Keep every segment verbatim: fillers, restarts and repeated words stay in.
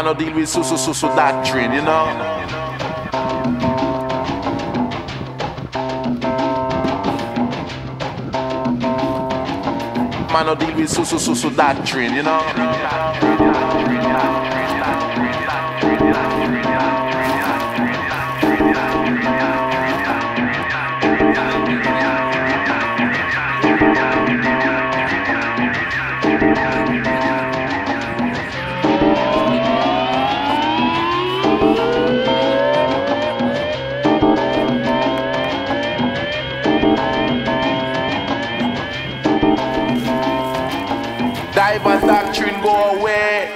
Man, no deal with su su su su doctrine, you know. Man, no deal with su su su su doctrine, you know. Diverse doctrine go away.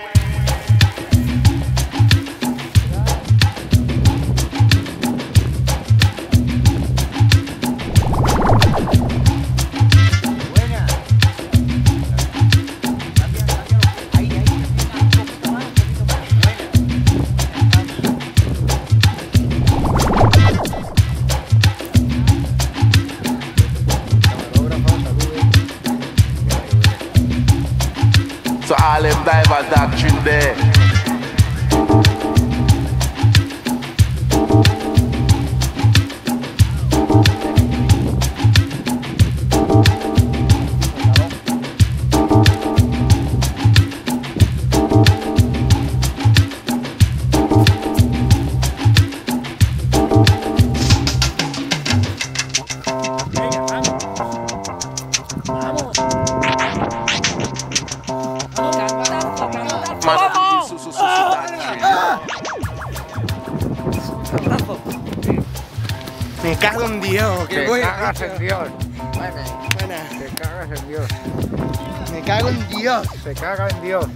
So all them diverse doctrine there. Man, su, su, su, su, Me cago en Dios, que Te voy cagas en Dios. Buena, buena. Te cagas en Dios. Me cago en Dios. Se caga en Dios.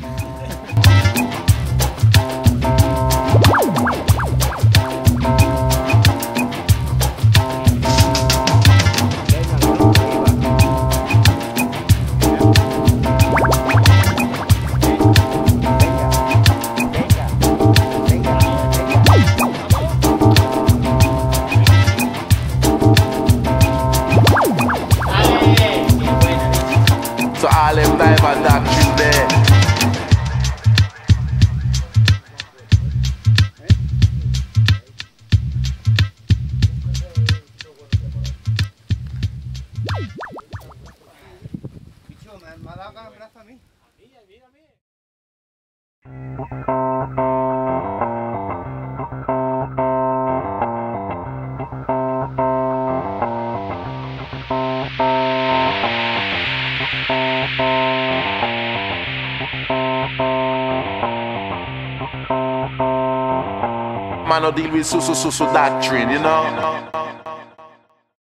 So all them diverse doctrine there. Bicho, me ha dado el brazo a mí. Man, no deal with su su su su doctrine, you know.